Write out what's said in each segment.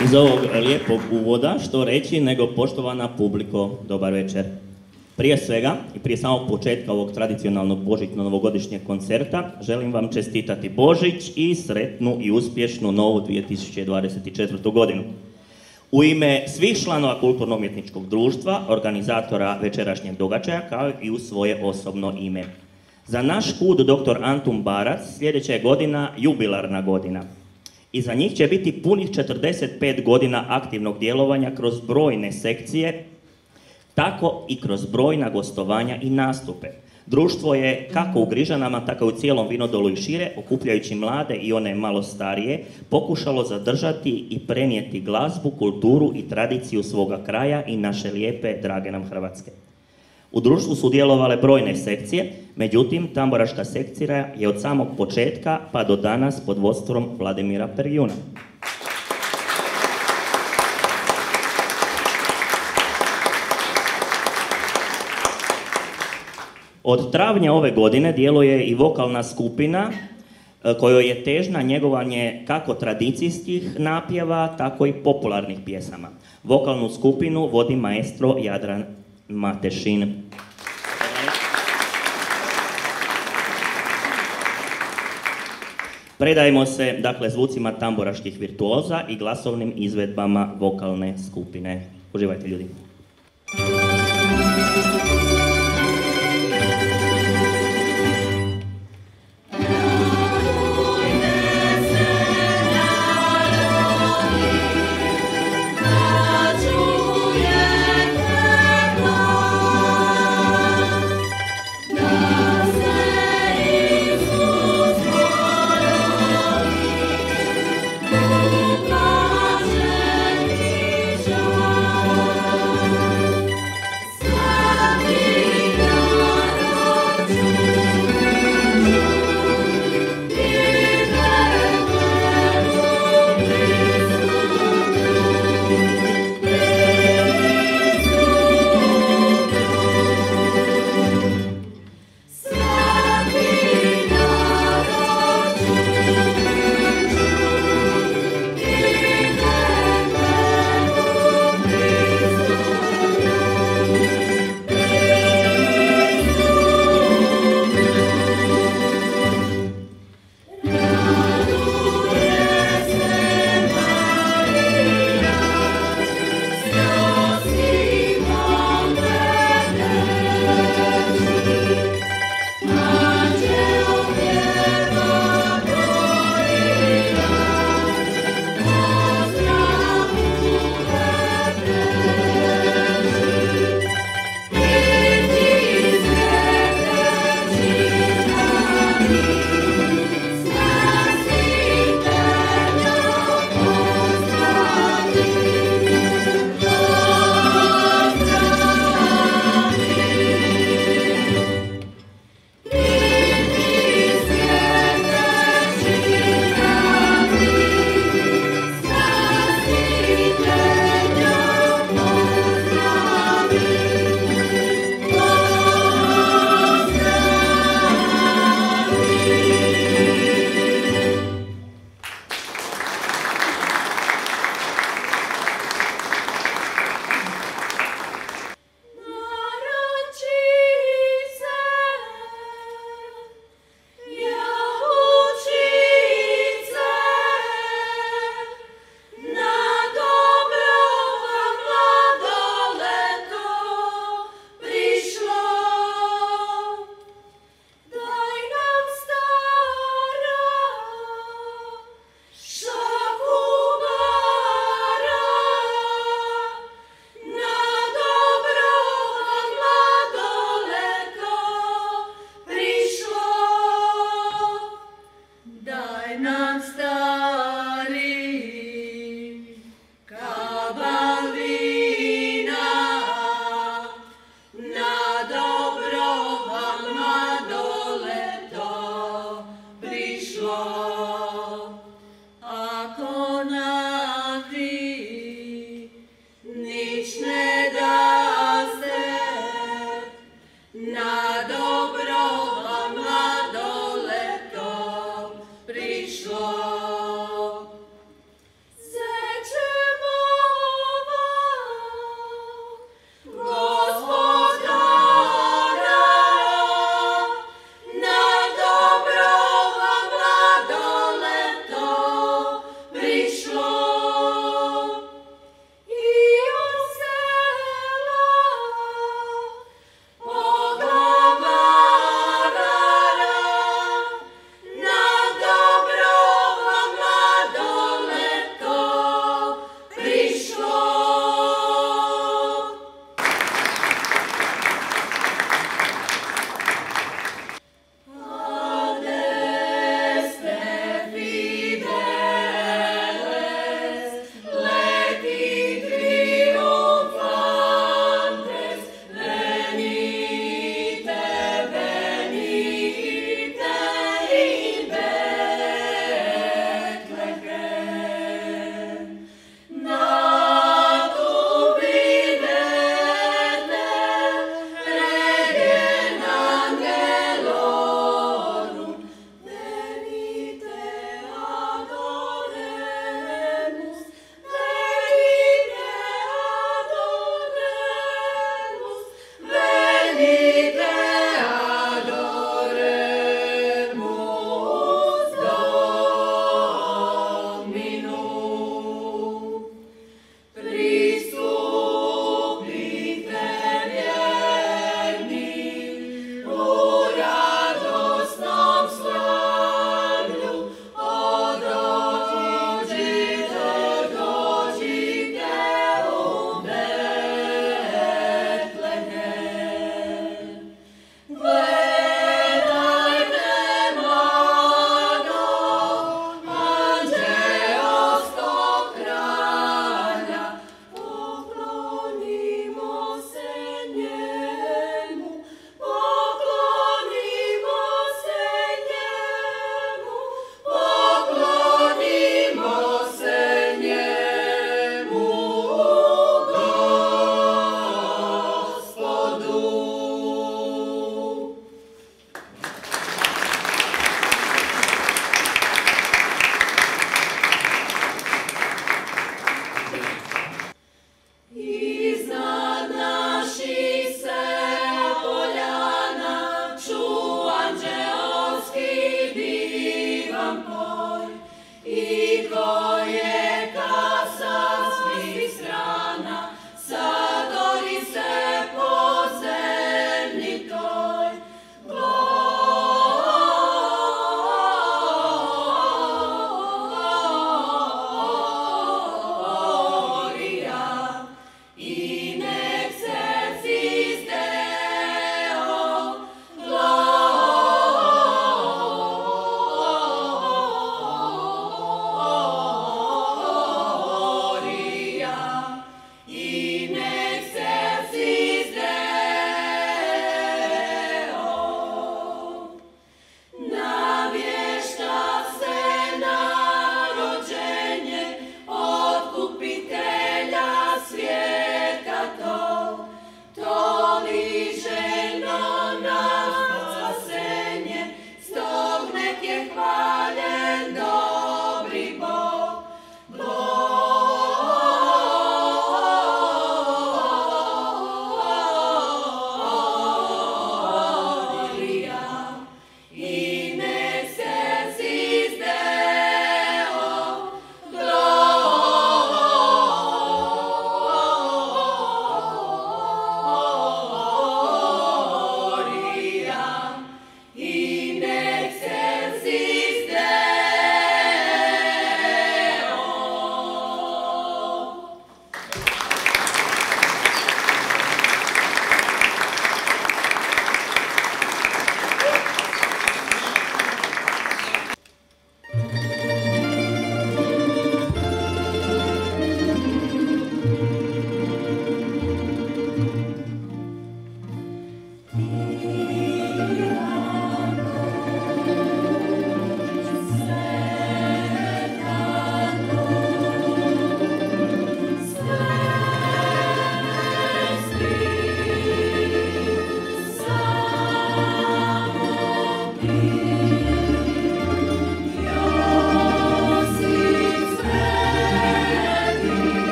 Iz ovog lijepog uvoda što reći nego poštovana publiko, dobar večer. Prije svega i prije samog početka ovog tradicionalnog božićno-novogodišnjeg koncerta želim vam čestitati Božić i sretnu i uspješnu novu 2024. godinu. U ime svih članova Kulturno-umjetničkog društva, organizatora večerašnjeg događaja, kao i u svoje osobno ime. Za naš KUD dr. Antun Barac sljedeća je godina jubilarna godina. I za njih će biti punih 45 godina aktivnog djelovanja kroz brojne sekcije, tako i kroz brojna gostovanja i nastupe. Društvo je kako u Grižanama, tako i u cijelom Vinodolu i šire, okupljajući mlade i one malo starije, pokušalo zadržati i prenijeti glazbu, kulturu i tradiciju svoga kraja i naše lijepe, drage nam Hrvatske. U društvu su djelovale brojne sekcije, međutim, tamburaška sekcija je od samog početka pa do danas pod vodstvom Vladimira Perjuna. Od travnja ove godine djeluje i vokalna skupina kojoj je težnja njegovanje kako tradicijskih napjeva, tako i popularnih pjesama. Vokalnu skupinu vodi maestro Jadran Matešin. Predajemo se, dakle, zvucima tamburaških virtuoza i glasovnim izvedbama vokalne skupine. Uživajte, ljudi. Slavi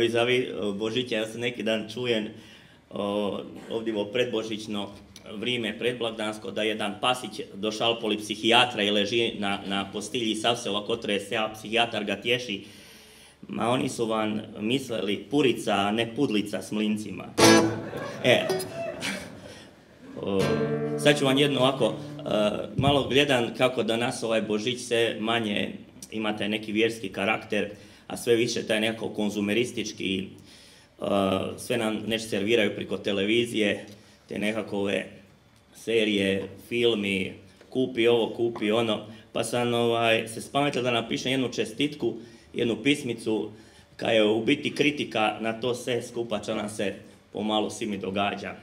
vizavi Božića, ja se neki dan čujem ovdje u predbožićno vrijeme, predblagdansko, da jedan pasić došao poli psihijatra i leži na postilji, sav se ovako trese, a psihijatar ga tješi. Ma oni su vam mislili purica, a ne pudlica s mlincima. Sad ću vam jedno ovako, malo gledam kako danas ovaj Božić sve manje ima taj neki vjerski karakter, a sve više taj nekako konzumeristički, sve nam nešto serviraju preko televizije, te nekakove serije, filmi, kupi ovo, kupi ono, pa sam se spametio da napišem jednu čestitku, jednu pismicu, koja je u biti kritika na to sve skupa, čo nam se pomalo svimi događa.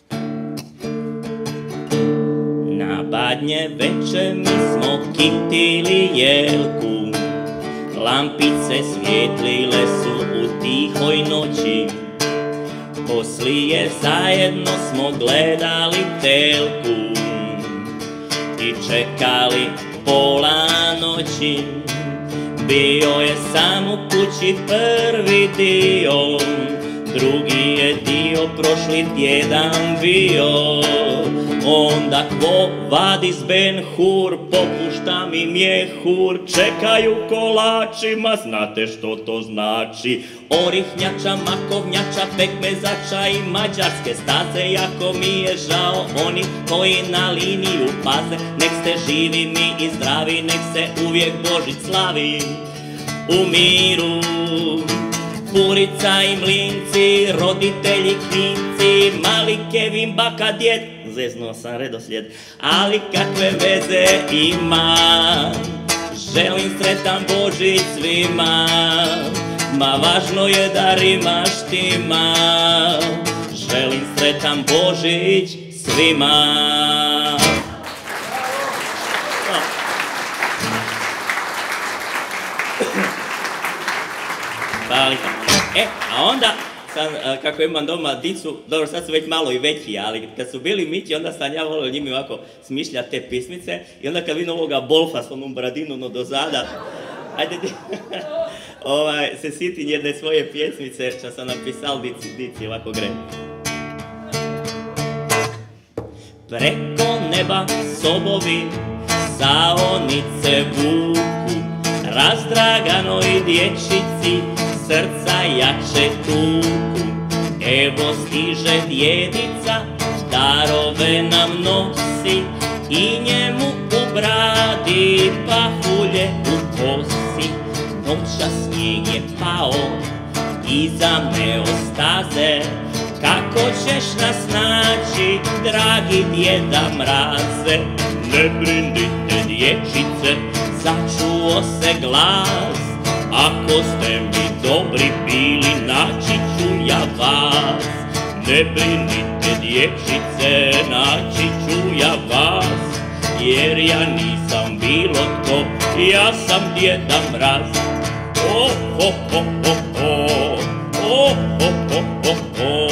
Na badnje veče mi smo kitili jelku, lampice svijetlile su u tihoj noći, poslije zajedno smo gledali telku i čekali pola noći. Bio je sam u kući prvi dio, drugi je dio prošli tjedan bio. Onda kvo vadi s Ben Hur, popušta mi mjehur, čekaju kolačima, znate što to znači? Orihnjača, makovnjača, pekmezača i mađarske staze, jako mi je žao oni koji na liniju paze. Nek ste živi mi i zdravi, nek se uvijek Božić slavi u miru. Purica i mlinci, roditelji klinci, mali Kevin, baka, djed, zeznuo sam redoslijed, ali kakve veze ima, želim sretan Božić svima, ma važno je da rima štima, želim sretan Božić svima. A onda sam, kako imam doma dicu, dobro sad su već malo i veći, ali kad su bili mići, onda sam ja volio njimi ovako smišljati te pismice i onda kad vidim ovoga Bolfa s onom bradinu do zada, ajde se sitim jedne svoje pjesmice što sam napisal dici ovako gre. Preko neba sobovi saonice vuku, razdraganoj dječici srca jače tuku. Evo stiže djedica, darove nam nosi i njemu u bradi pahulje u kosi. Noća snijeg je pao, iza me ostaze, kako ćeš nas naći, dragi djeda mraze? Ne brinite dječice, začuo se glas, ako ste mi dobri bili, naći ću ja vas. Ne brinite dječice, naći ću ja vas, jer ja nisam bilo tko, ja sam djeda mraz. O, ho, ho, ho, ho, o, ho, ho, ho, ho.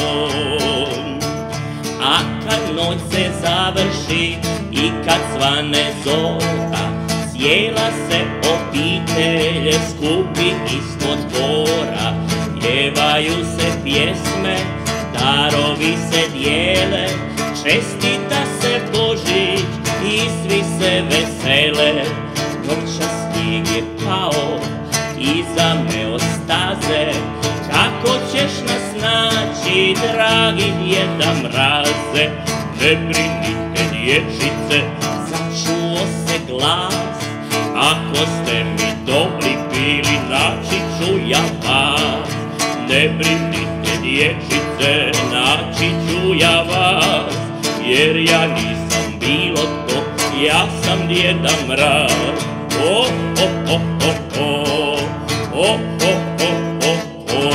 A kad noć se završi i kad svane zora, cijela se obitelj skupi ispod dvora. Pjevaju se pjesme, darovi se dijele, čestita se Božić i svi se vesele. Noća snijeg je pao, iza me ostaze, kako ćeš nas naći, dragi djeda mraze? Ne brinite dječice, začuo se glas, ako ste mi dobri bili, naći ću ja vas. Ne brinite dječice, naći ću ja vas, jer ja nisam bilo tko, ja sam djeda mraz. O, o, o, o, o, o, o, o, o, o.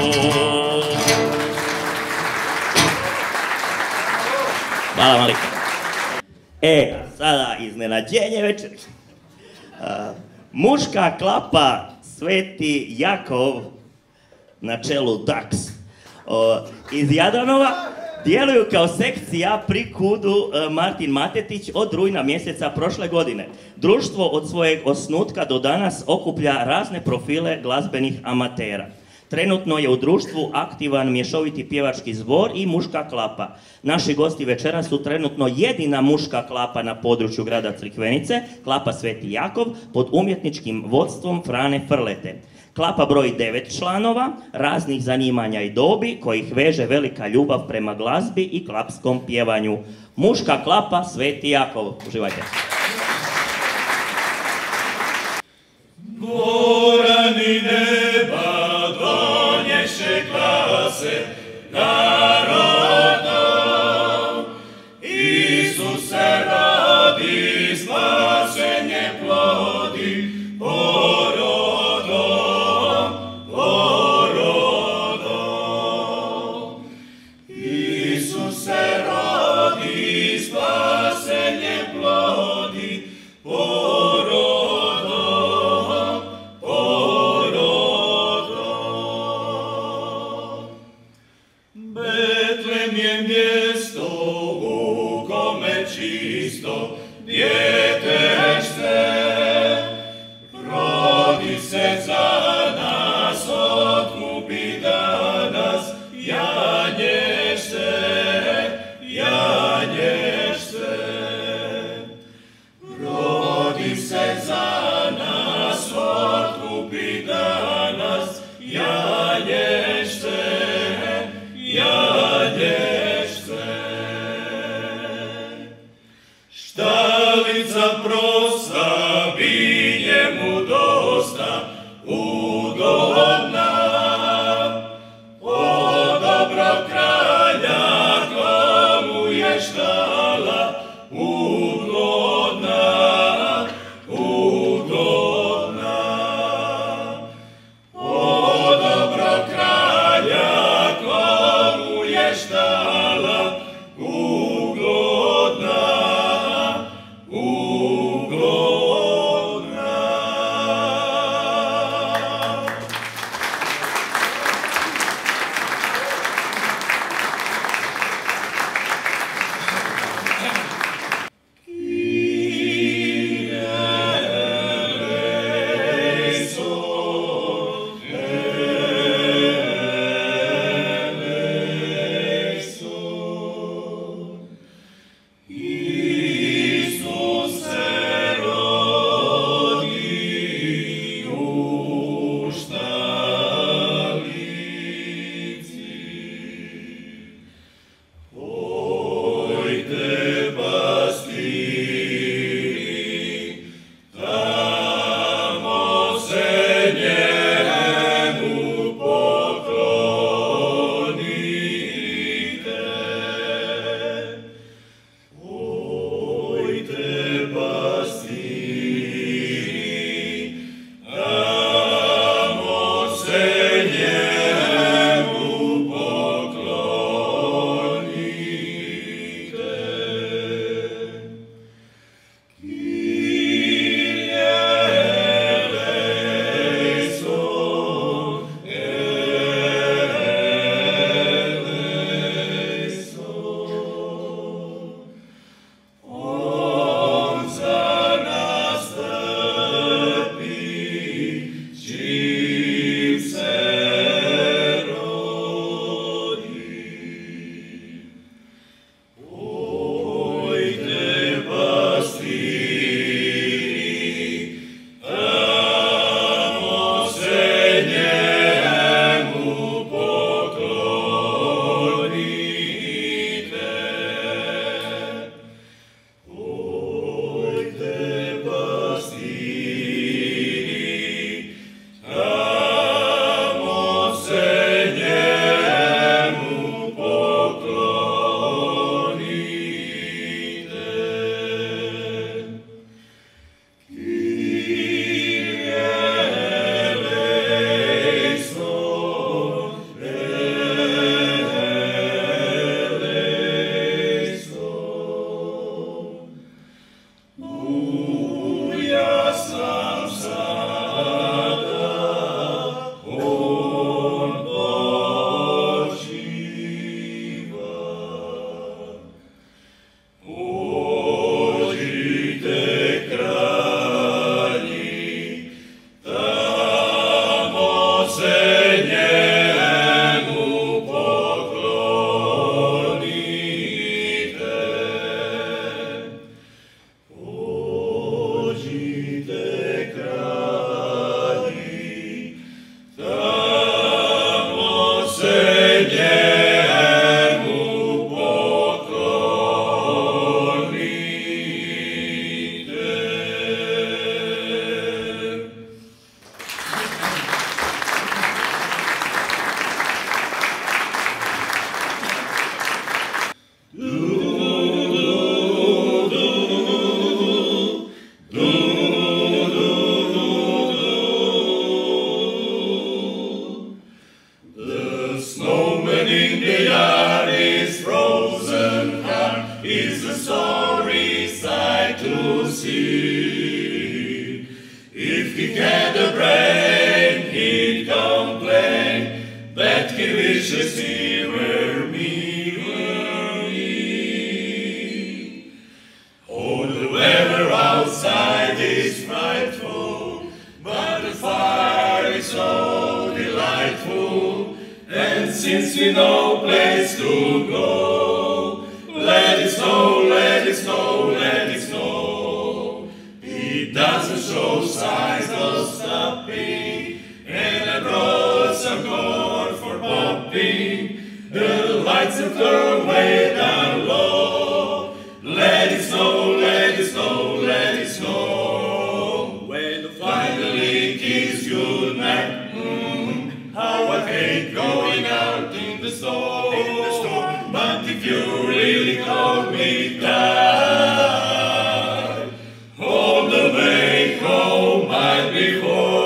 Hvala malika. Sada iznenađenje večeri. Muška klapa Sveti Jakov na čelu DAX iz Jadranova djeluju kao sekcija pri KUD-u Martin Matetić od rujna mjeseca prošle godine. Društvo od svojeg osnutka do danas okuplja razne profile glazbenih amatera. Trenutno je u društvu aktivan mješoviti pjevački zbor i muška klapa. Naši gosti večera su trenutno jedina muška klapa na području grada Crikvenice, klapa Sveti Jakov, pod umjetničkim vodstvom Frane Frlete. Klapa broji 9 članova, raznih zanimanja i dobi, kojih veže velika ljubav prema glazbi i klapskom pjevanju. Muška klapa Sveti Jakov. Uživajte. Gorani neba donješe glase narodom, Isuse rodi, spasenje plodi, porodom, porodom. Isuse rodi, spasenje plodi, porodom, porodom. see. If he had a brain, he'd complain that he wishes he were me. Oh, the weather outside is frightful, but the fire is so delightful. And since we no place to go, let it snow, let it snow, let it snow. It doesn't show signs of stopping, and I brought some corn for popping. The lights have turned way down low. Let it snow, let it snow, let it snow. When finally kiss good night, how I hate going out in the snow. But if you really hold me tight, all the way home I'll be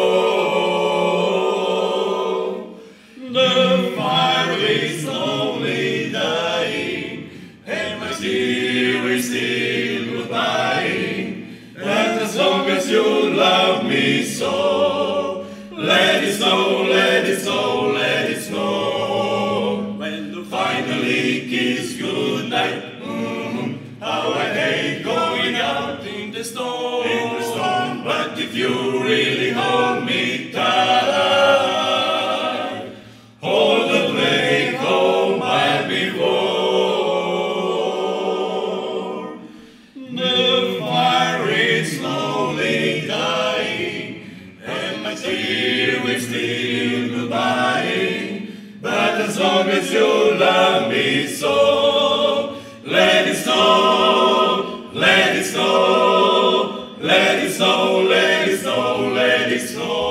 home. The fire is slowly dying, and my tear is still goodbying. And as long as you love me so, let it snow, let it snow, let it snow. When the finally kiss goodnight, how I hate going out in the storm. But if you really hold me tight, all the way home I'll be warm. The fire is slowly dying, and my tear is still goodbye. But as long as you love me so, let it snow, let it snow, let it snow, let it snow, let it snow.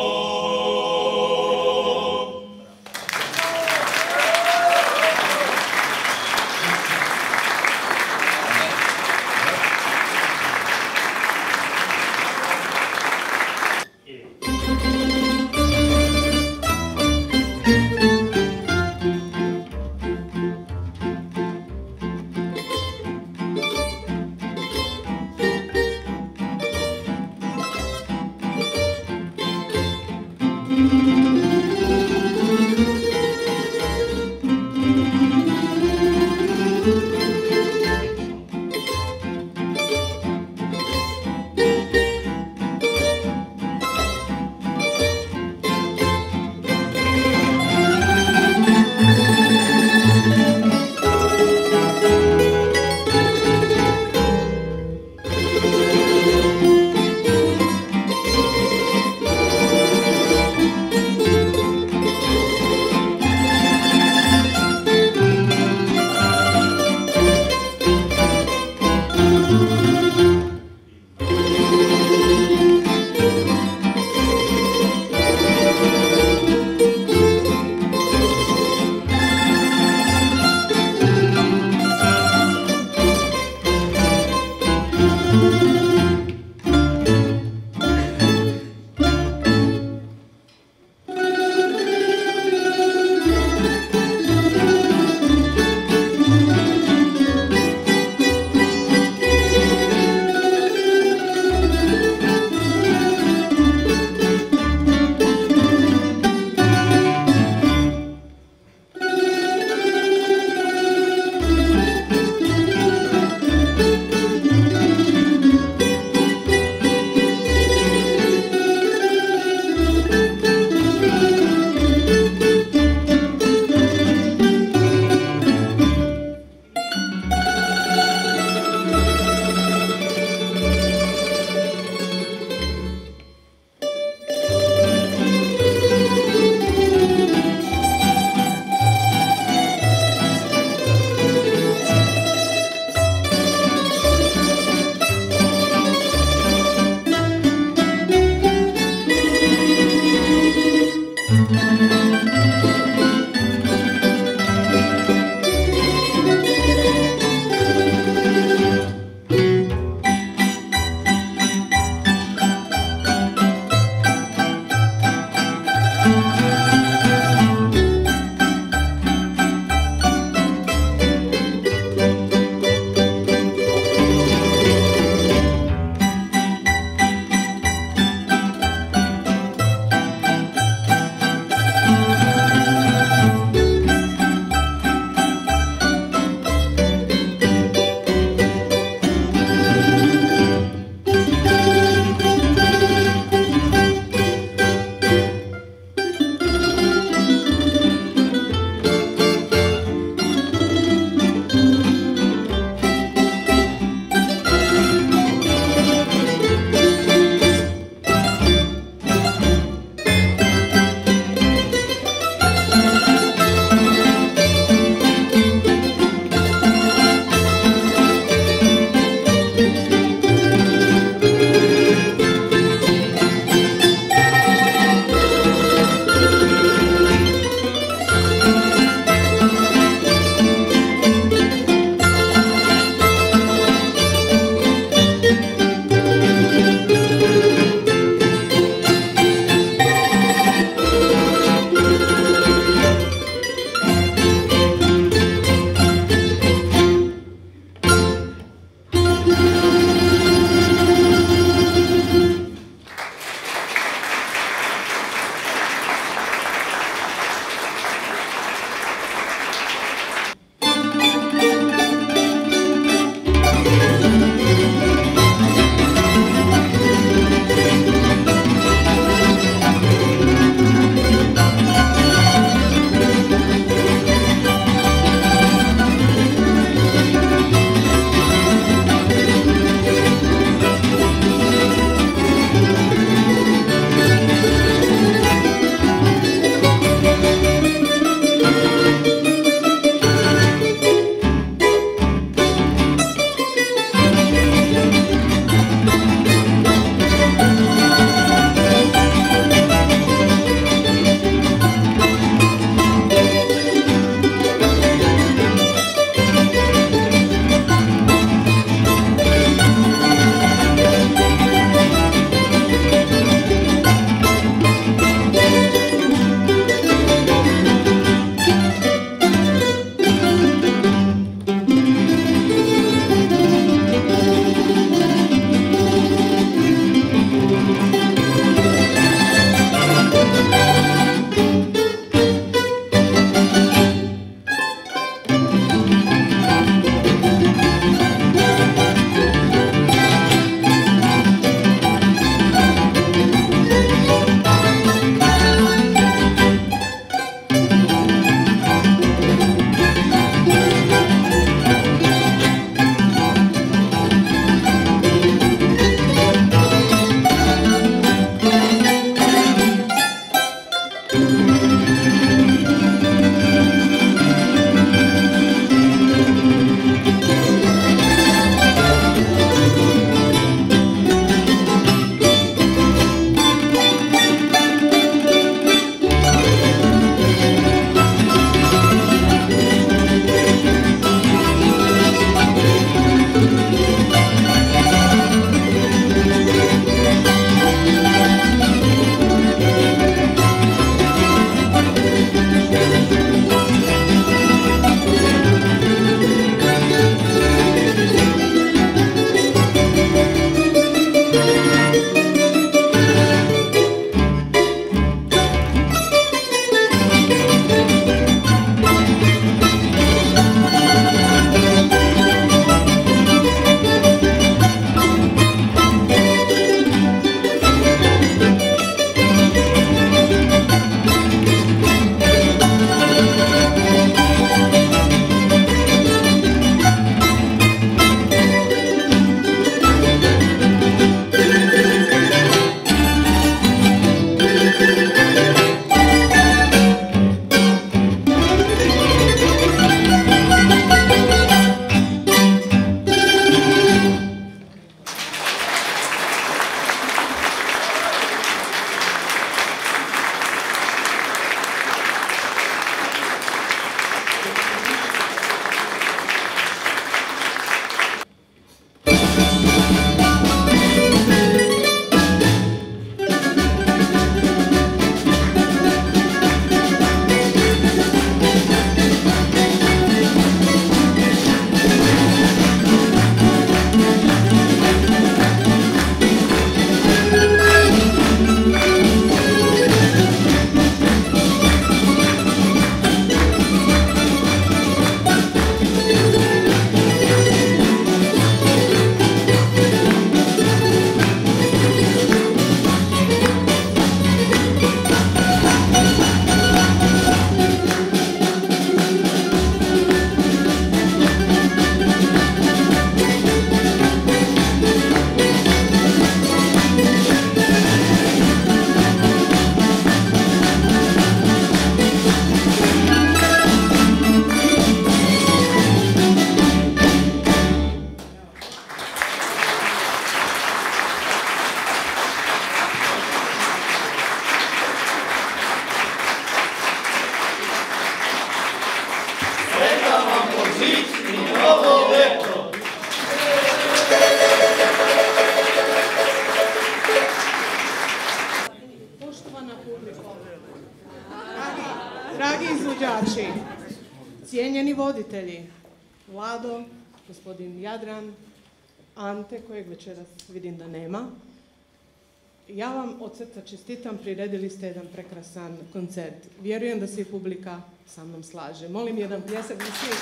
izvođači, cijenjeni voditelji, Vlado, gospodin Jadran, Ante, kojeg večeras vidim da nema. Ja vam od srca čestitam, priredili ste jedan prekrasan koncert. Vjerujem da se i publika sa mnom slaže. Molim jedan pljesak za svi.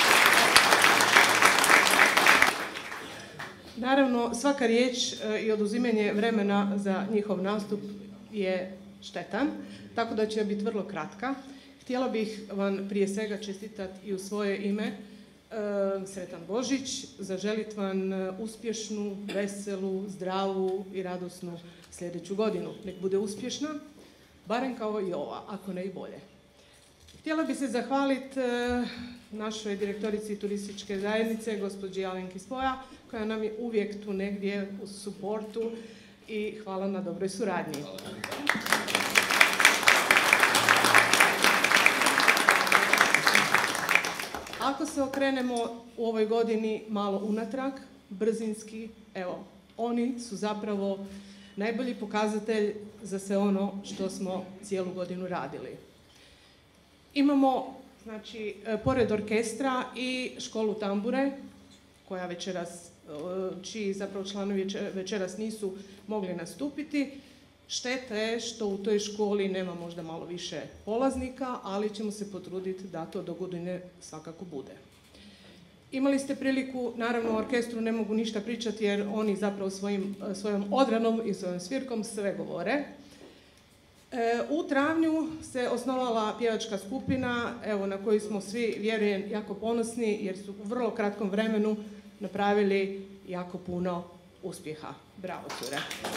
Naravno, svaka riječ i oduzimanje vremena za njihov nastup je štetan, tako da će biti vrlo kratka. Htjela bih vam prije svega čestitati i u svoje ime sretan Božić, zaželit vam uspješnu, veselu, zdravu i radosnu sljedeću godinu. Nek bude uspješna, barem kao i ova, ako ne i bolje. Htjela bih se zahvaliti našoj direktorici turističke zajednice, gospođi Alenki Spoja, koja nam je uvijek tu negdje u suportu i hvala na dobroj suradnji. Ako se okrenemo u ovoj godini malo unatrag, brzinski, evo, oni su zapravo najbolji pokazatelj za sve ono što smo cijelu godinu radili. Imamo, znači, pored orkestra i školu tambure, koja večeras, čiji zapravo članovi večeras nisu mogli nastupiti. Šteta je što u toj školi nema možda malo više polaznika, ali ćemo se potruditi da to do godine svakako bude. Imali ste priliku, naravno u orkestru ne mogu ništa pričati jer oni zapravo svojom odranom i svojom svirkom sve govore. U travnju se osnovala pjevačka skupina, evo, na koju smo svi, vjerujem, jako ponosni jer su u vrlo kratkom vremenu napravili jako puno uspjeha. Bravo, cure!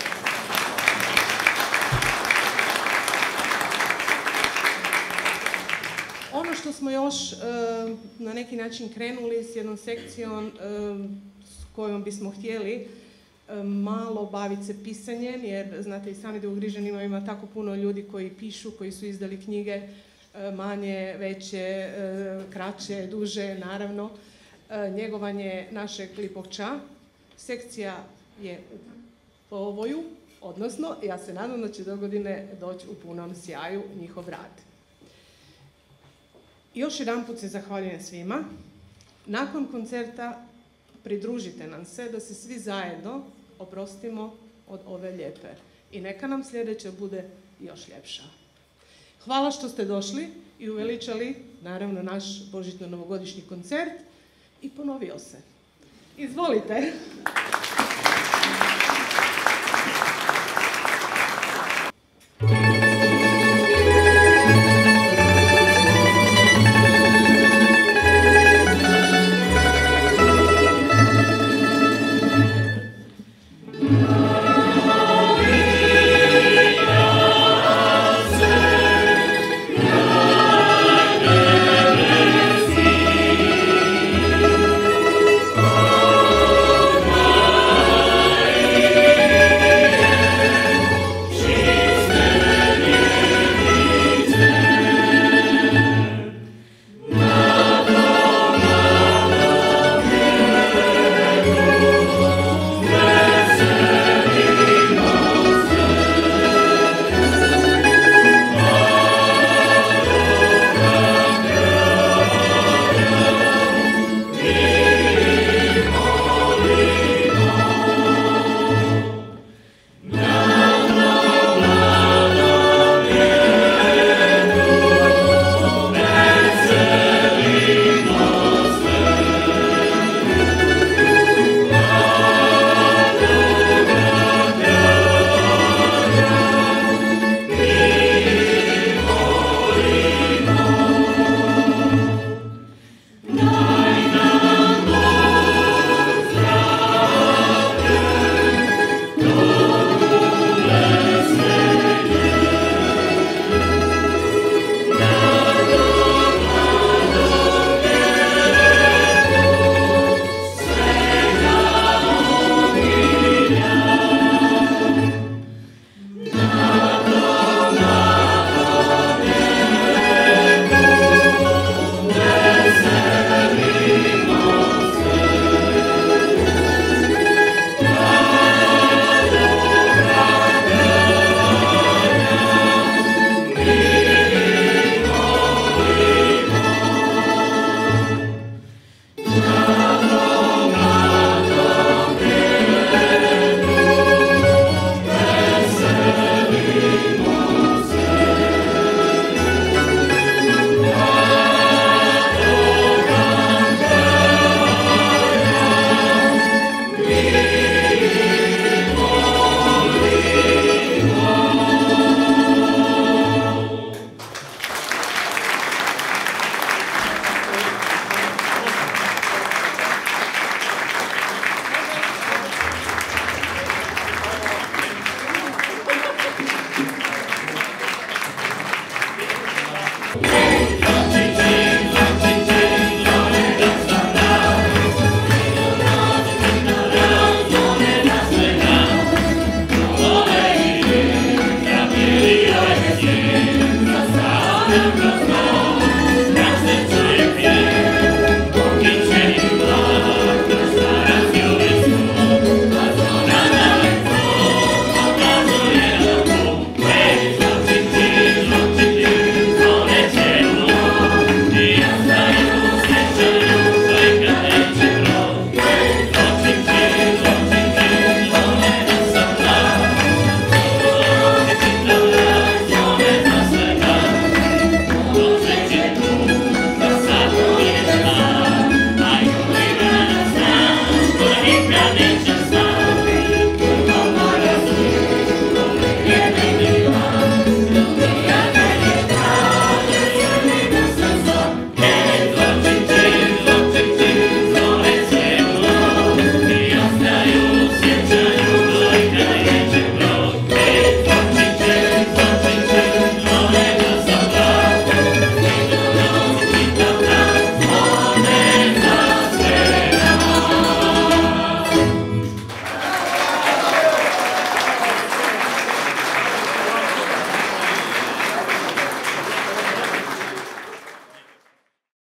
Ono što smo još na neki način krenuli s jednom sekcijom s kojom bismo htjeli malo baviti se pisanjem, jer znate i sami da u Grižanima ima tako puno ljudi koji pišu, koji su izdali knjige, manje, veće, kraće, duže, naravno. Njegovanje našeg Lipovča. Sekcija je u povoju, odnosno ja se nadam da će do godine doći u punom sjaju njihov rad. Još jedanput se zahvaljujem svima. Nakon koncerta pridružite nam se da se svi zajedno oprostimo od ove lijepe. I neka nam sljedeća bude još ljepša. Hvala što ste došli i uveličali, naravno, naš božićno-novogodišnji koncert i ponovio se. Izvolite!